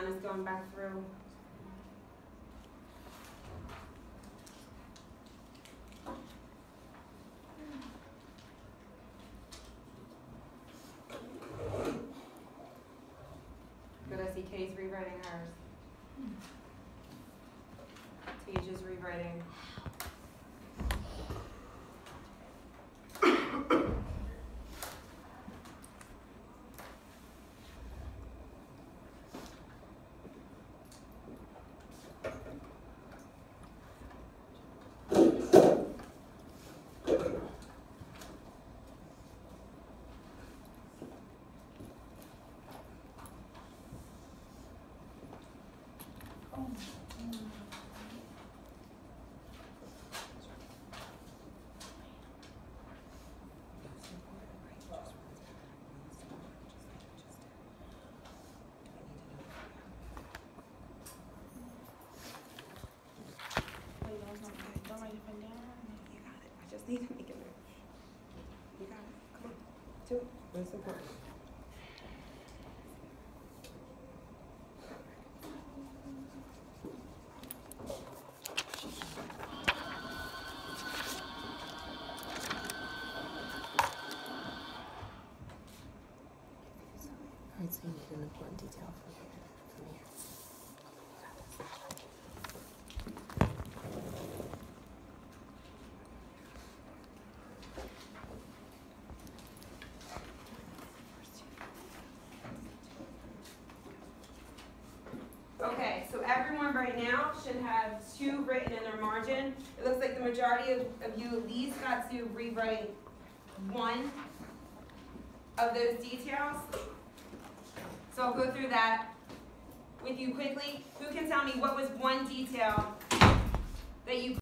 John is going back through. Good, I see Kay's rewriting hers. Tasia's rewriting. Need to make it work. You got it. Come on. Do it. That's important. Alright, so you need an important detail from here. Okay, so everyone right now should have 2 written in their margin. It looks like the majority of you at least got to rewrite 1 of those details. So I'll go through that with you quickly. Who can tell me what was 1 detail that you